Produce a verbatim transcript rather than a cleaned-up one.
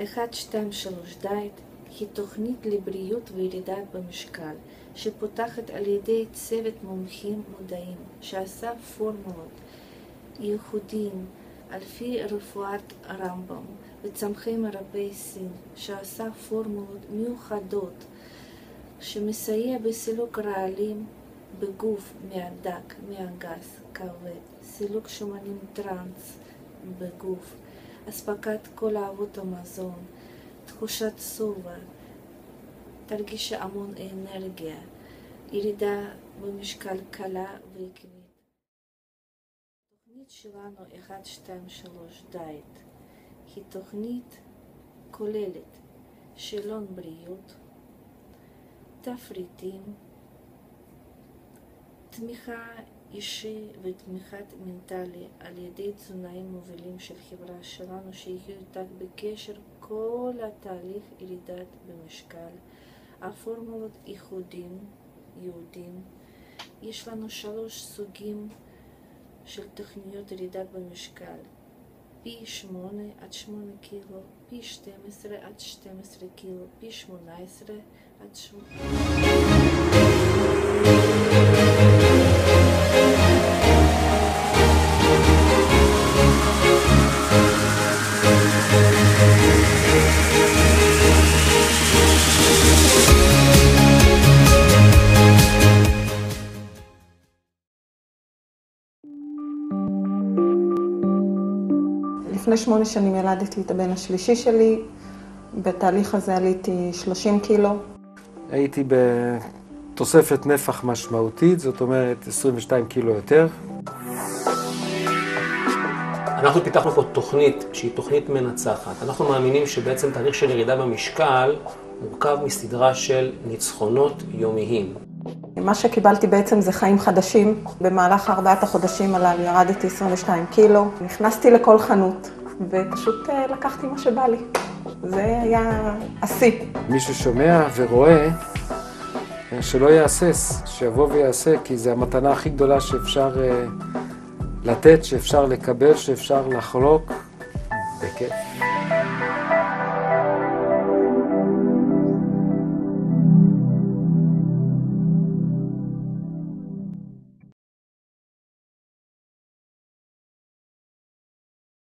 אחת, שתיים, שלוש דייט היא תוכנית לבריאות וירידה במשקל שפותחת על ידי צוות מומחים מודעים שעשה פורמולות ייחודיים על פי רפואת רמב"ם וצמחי מרפאי סין שעשה פורמולות מיוחדות שמסייע בסילוק רעלים בגוף מהדק, מהגס, כבד, סילוק שומנים טרנס בגוף, אספקת כל אהבות המזון, תחושת שובע, תרגיש המון אנרגיה, ירידה במשקל קלה ועקבית. התוכנית שלנו אחת, שתיים, שלוש דייט היא תוכנית כוללת שאלון בריאות, תפריטים, תמיכה אישי ותמיכת מנטלי על ידי תזונאים מובילים של חברה שלנו שיהיו איתך בקשר כל התהליך ירידת במשקל, הפורמולות ייחודיים, יהודים. יש לנו שלוש סוגים של תוכניות ירידת במשקל, פי שמונה עד שמונה קילו, פי שתים עשרה עד שתים עשרה קילו, פי שמונה עשרה עד שמונה עשרה. לפני שמונה שנים ילדתי את הבן השלישי שלי, בתהליך הזה עליתי שלושים קילו. הייתי בתוספת נפח משמעותית, זאת אומרת עשרים ושתיים קילו יותר. אנחנו פיתחנו פה תוכנית שהיא תוכנית מנצחת. אנחנו מאמינים שבעצם תהליך של ירידה במשקל מורכב מסדרה של ניצחונות יומיים. מה שקיבלתי בעצם זה חיים חדשים. במהלך ארבעת החודשים הללו ירדתי עשרים ושתיים קילו. נכנסתי לכל חנות ופשוט לקחתי מה שבא לי. זה היה השיא. מי ששומע ורואה שלא יאסס, שיבוא ויעשה, כי זה המתנה הכי גדולה שאפשר לתת, שאפשר לקבל, שאפשר לחלוק בכיף.